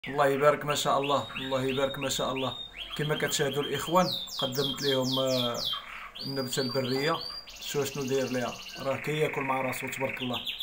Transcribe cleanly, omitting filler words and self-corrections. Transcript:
الله يبارك ما شاء الله، الله يبارك ما شاء الله. كما كتشاهدوا الاخوان، قدمت لهم النبته البريه. شوف شنو داير ليها، راه كياكل مع راسو تبارك الله.